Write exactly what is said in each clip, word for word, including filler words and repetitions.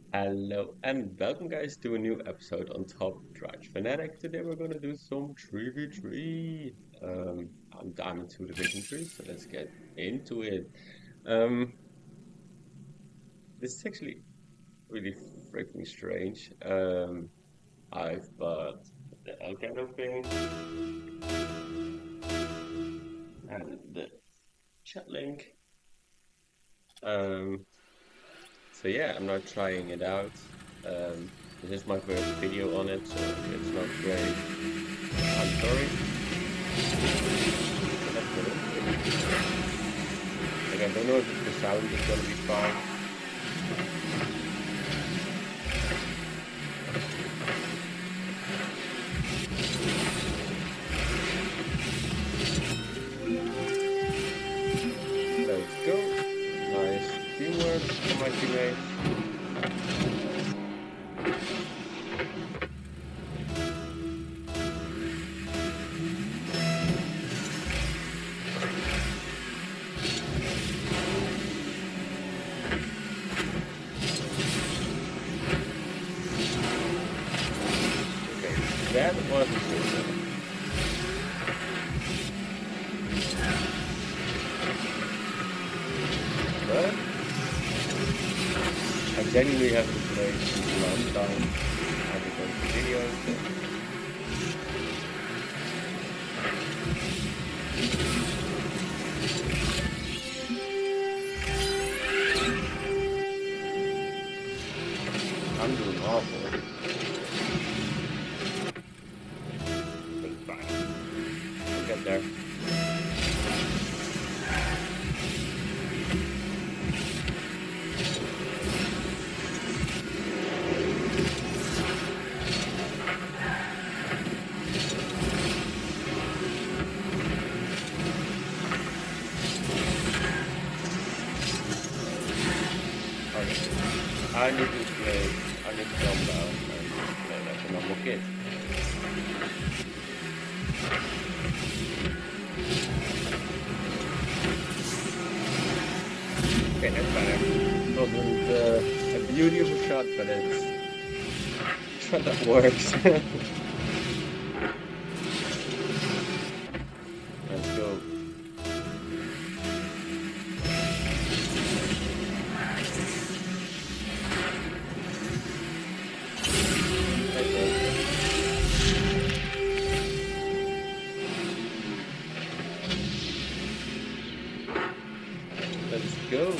Hello and welcome guys to a new episode on Top Drive Fanatic. Today we're gonna do some three v three. Um, I'm Diamond two Division three, so let's get into it. Um, this is actually really freaking strange. Um, I've bought the Elgato thing and the chat link. Um, so yeah, I'm not trying it out. Um, this is my first video on it, so if it's not great, I'm sorry. But that's good. Like, I don't know if the sound is gonna be fine. Let's go. Nice teamwork from my teammates. Okay, that wasn't good. But I genuinely haven't played in a long time. I've been going to videos. I'm doing awful. But it's fine. We'll get there. I need to play, I need to calm down and play like a normal kid. Okay, that's better. It wasn't uh, a beautiful shot, but it's a shot that works. Let's go. Let's go.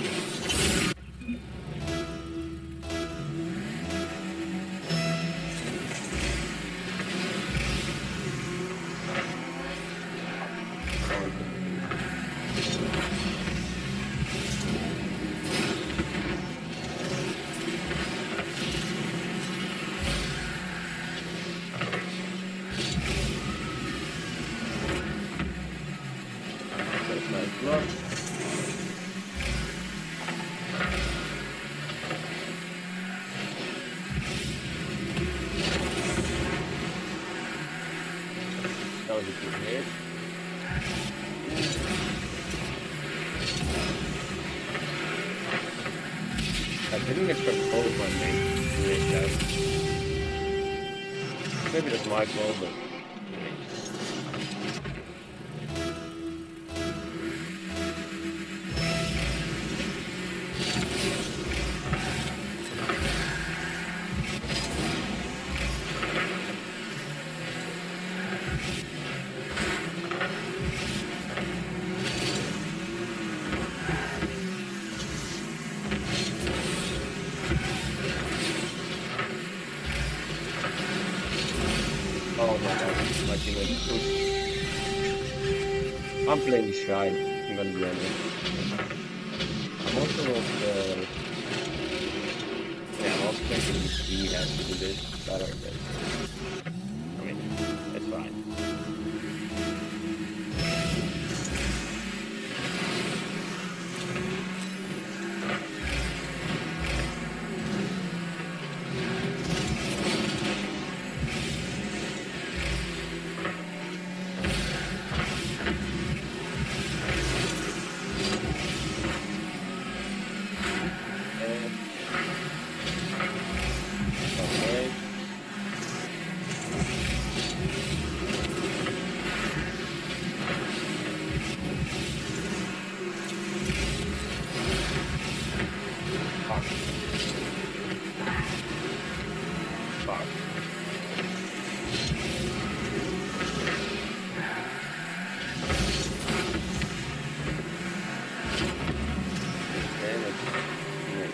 That's nice block. That was a good hit. I didn't expect all of my mates to make that. Maybe that's my fault, but oh my god, my teammate pushed. I'm playing shy, I'm gonna be honest. I'm also not, uh, yeah, I'm also thinking he has to do this better, but I mean, it's fine. Fuck. Okay, let's make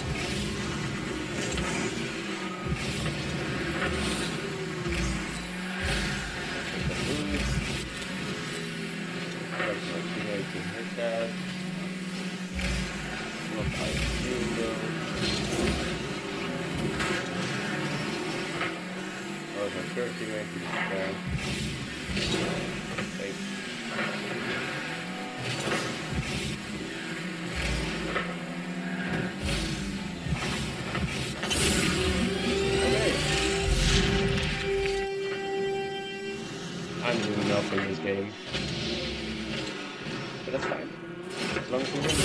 the boost. That's my teammate to hit that. Not ideal though. Oh, my third teammate is there. Thanks. I'm doing nothing in this game. But that's fine. As long as we win that.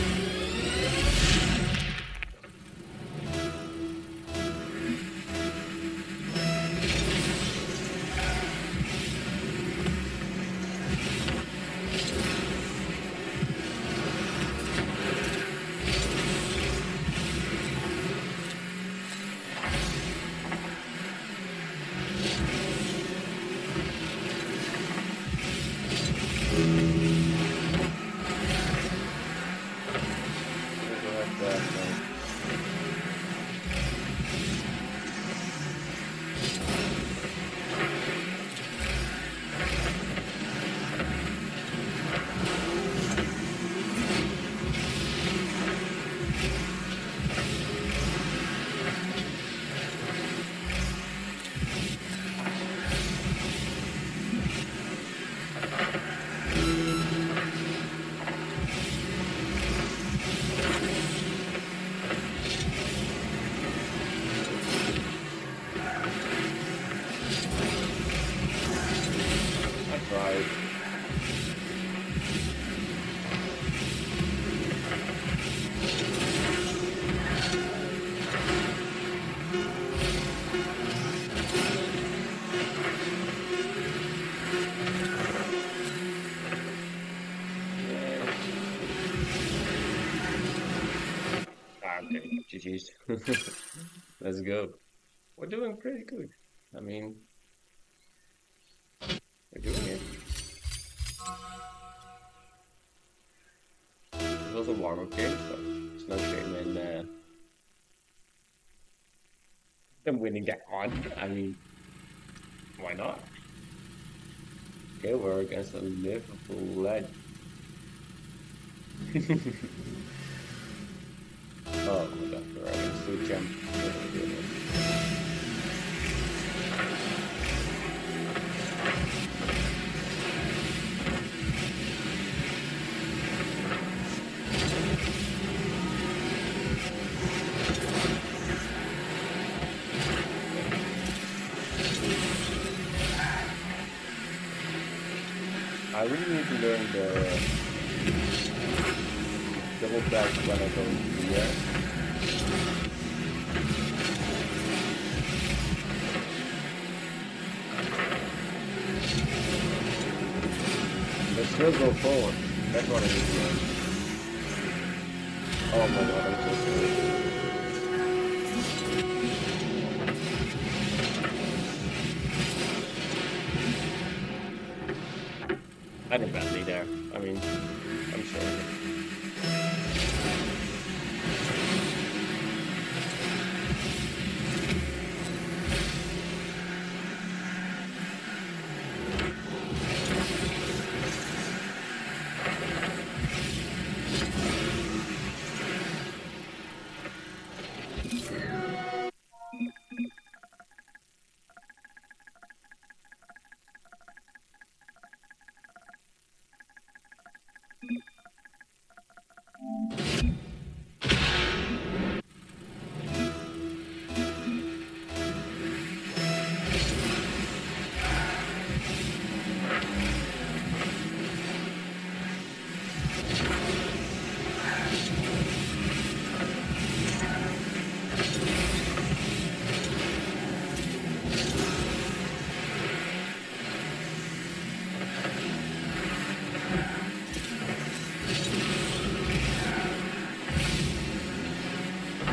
Right. Ah, okay, G G's. Let's go. We're doing pretty good. I mean, we're doing it. It was a warm-up game, so it's no shame in uh, them winning that one. I mean, why not? Okay, we're against a Liverpool led. Oh my god, we're against two champ. I really need to learn the double back when I go into the air. But still go forward. That's what I need to learn. Oh my god, I'm so sorry. I did badly there. I mean, I'm sorry.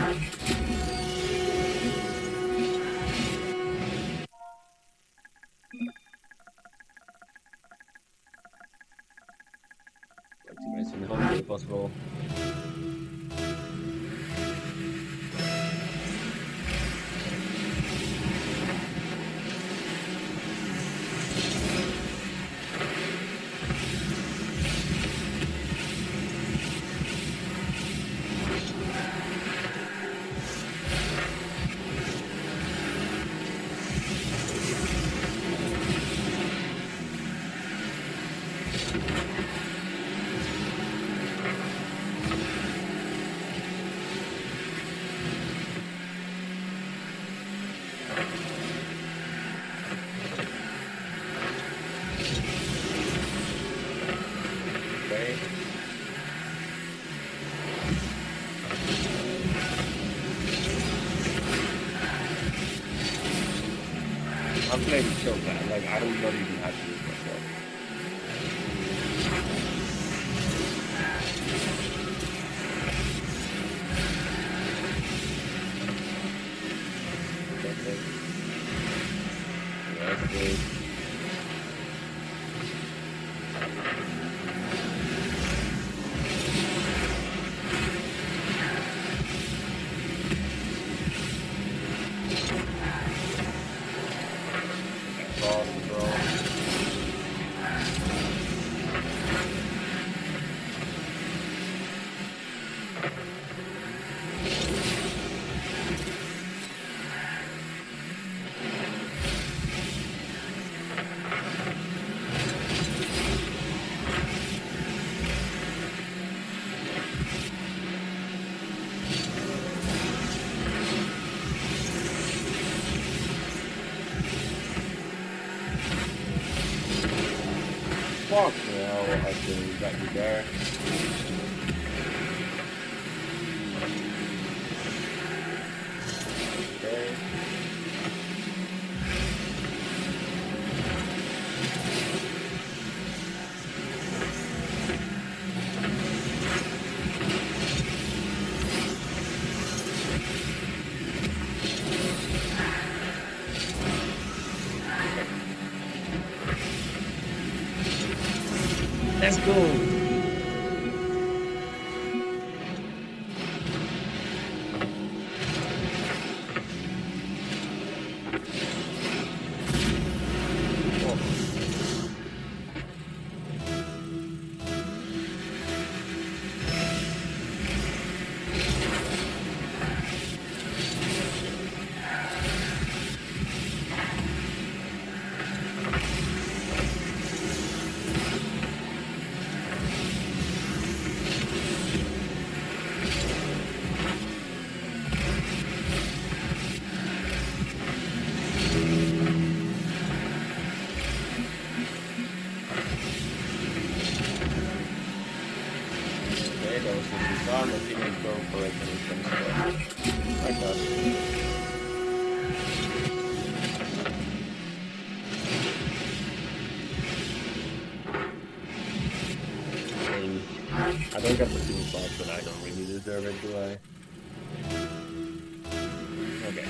To race in home if possible. I'm playing so bad, like I don't not even have to use myself. That's it. That's good. Fuck no, I should have got you there. Okay. Let's go! I'm not even going for it when it comes to that. Like that. I mean, I don't get the two spots, but I don't really deserve it, do I? Okay.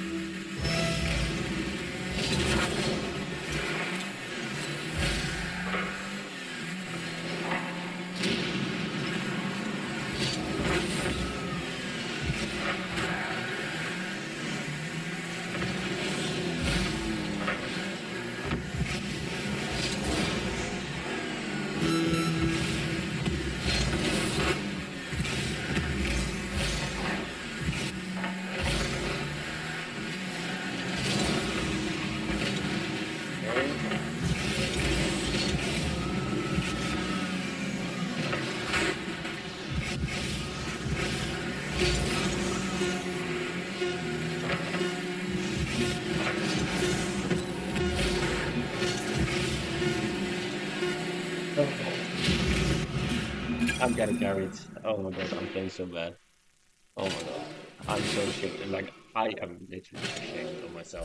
I'm getting carried. Oh my god, I'm playing so bad. Oh my god. I'm so ashamed. Like, I am literally ashamed of myself.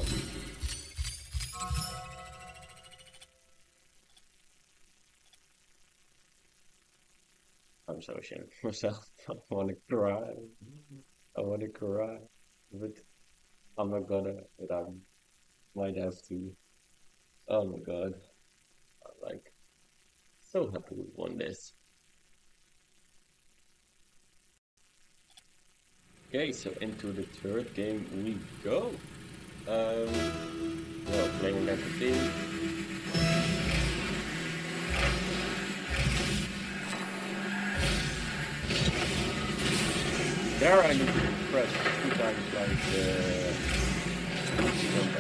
I'm so ashamed of myself. I want to cry. I want to cry, but I'm not gonna. But I might have to. Oh my god! I'm like so happy we won this. Okay, so into the third game we go. Um, well, playing against the team. There I need to press two times like uh, number.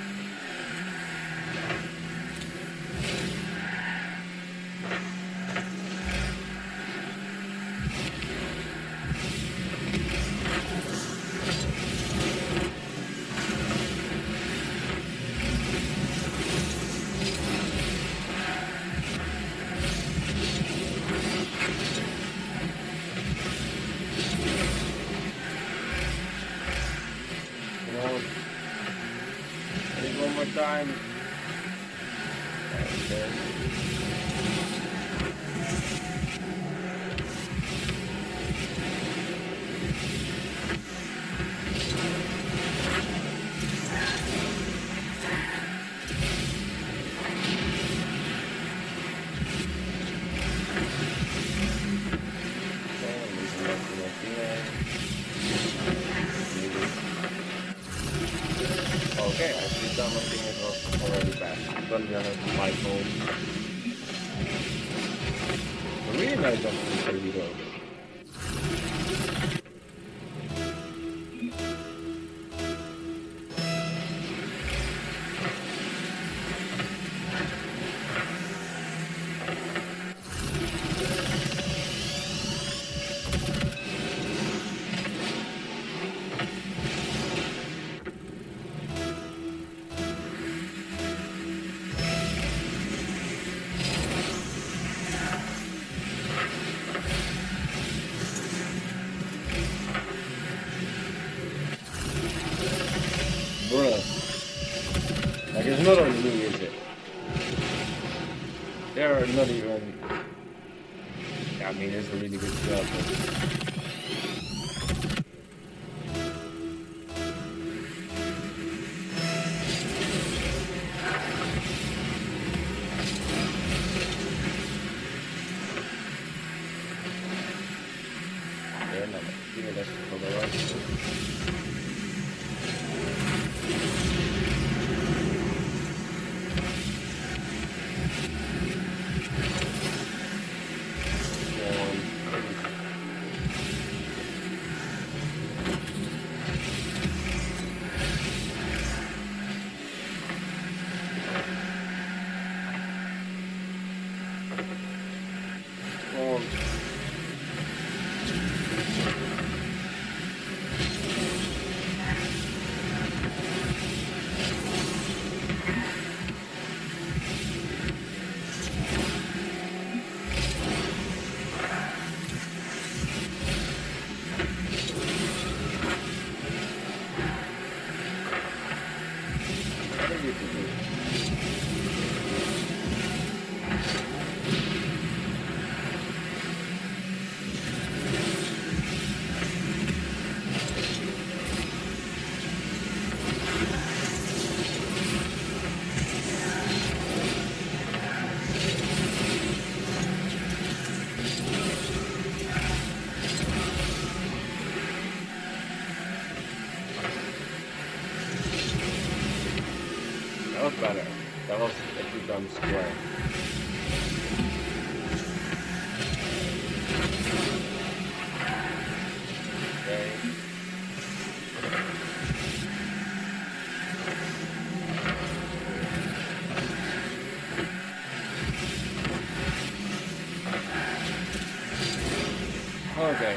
Time. Okay. Okay, I see some of things was already bad. I'm gonna be honest, my phone. A really nice jump to the video. Bruh. Like, it's not on me, is it? They're not even... Yeah, I mean, it's a really good job, but... Yeah, no, I think that's for the right. That was better. That was a two times square. Okay. Okay.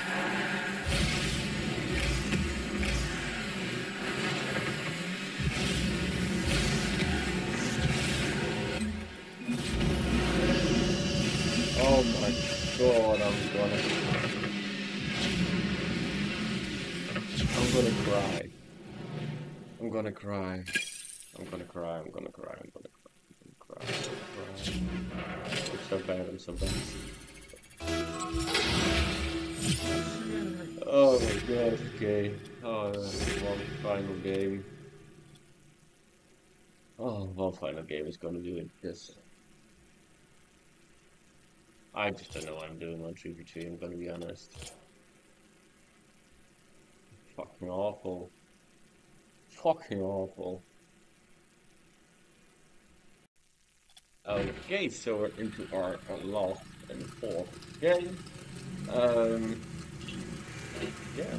Oh my god, I'm gonna... I'm gonna cry. I'm gonna cry. I'm gonna cry, I'm gonna cry, I'm gonna cry, I'm gonna cry, I'm gonna cry. I'm so bad, I'm so bad. Oh my god, okay. Oh, one final game. Oh, one final game is gonna do it. This. I just don't know what I'm doing on three v three, I'm gonna be honest. Fucking awful. Fucking awful. Okay, so we're into our, our last and fourth game. Um, yeah.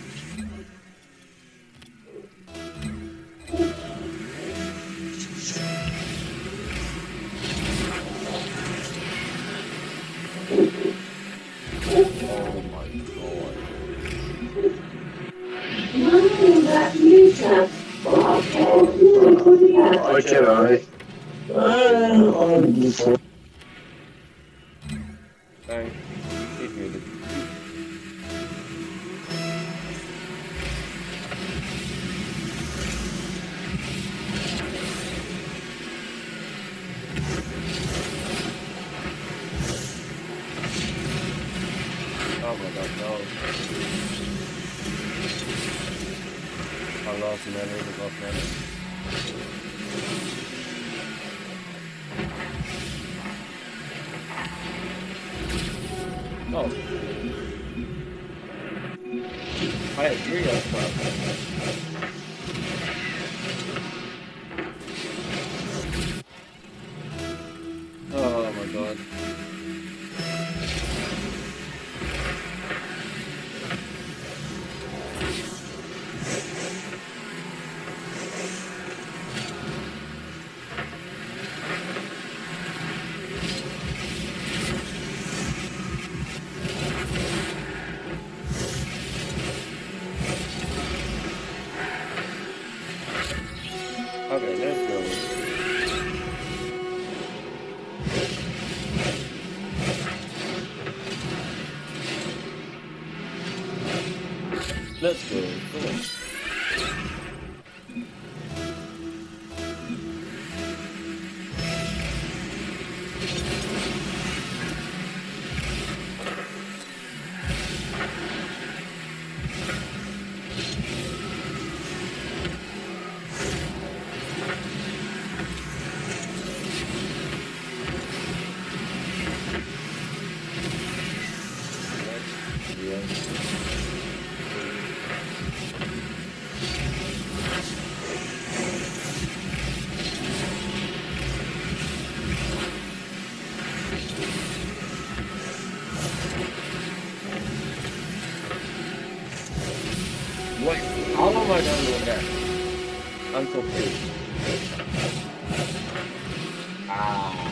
Oh my god. Okay, right. Bang. He's muted. Oh my god, no. I lost memory, I lost memory. Oh. I agree as well. Oh my god. Okay, let's go. Let's go. Come on. Wait, how am I done doing that? I'm confused. Ah.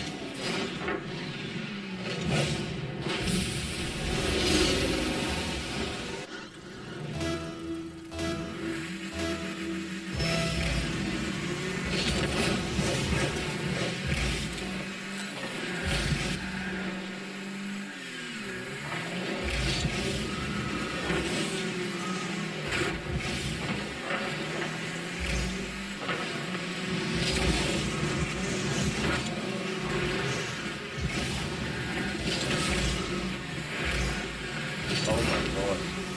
Oh my god.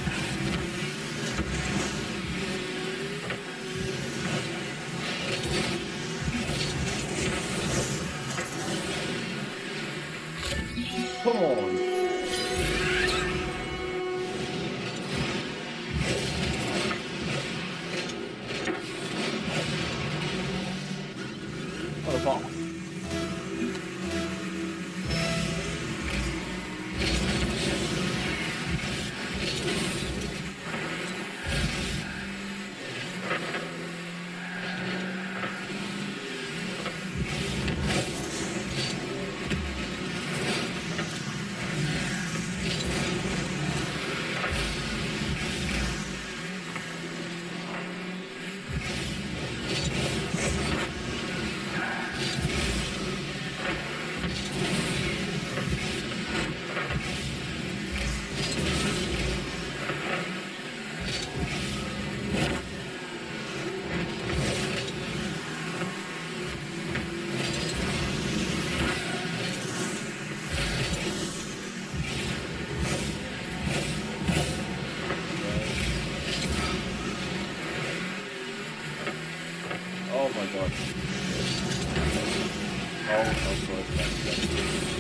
Come on. What the fuck? my god. Oh, of course, that's it.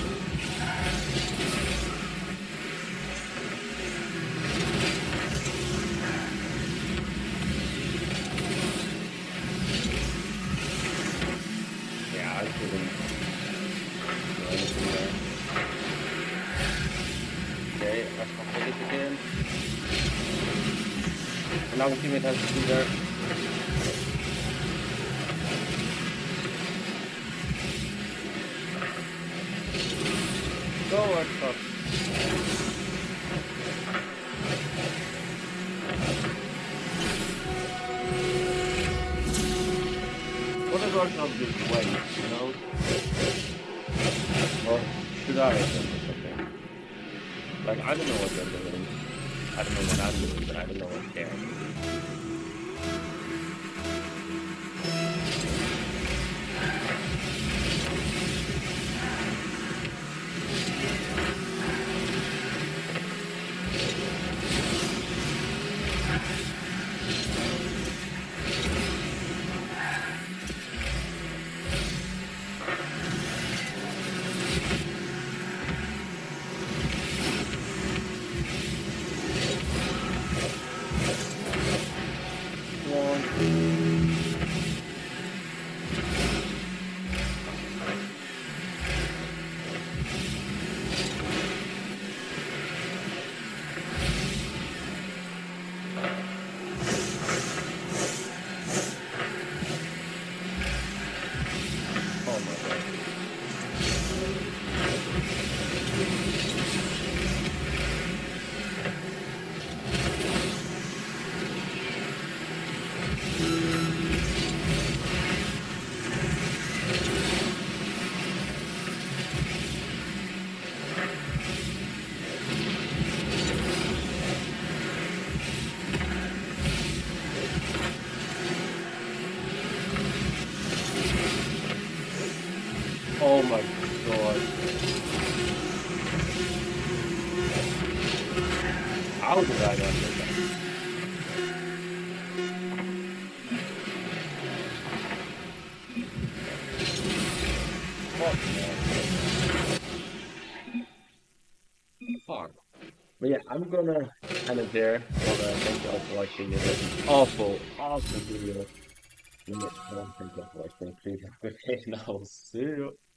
Yeah, I couldn't do anything there. Okay, let's complete it again. And now the teammate has to be there. Go, Xbox. What is Arsenal just wait, you know? Or should I attempt or something? Like, I don't know what they're doing. I don't know what I'm doing, but I don't know what they're doing. Oh my god. How did I not get that? Fuck, man. Fuck. But yeah, I'm gonna end it there. Well, uh, thank you all for watching this awful, awful video. Thank you all for watching. Please have a good day, and I'll see you.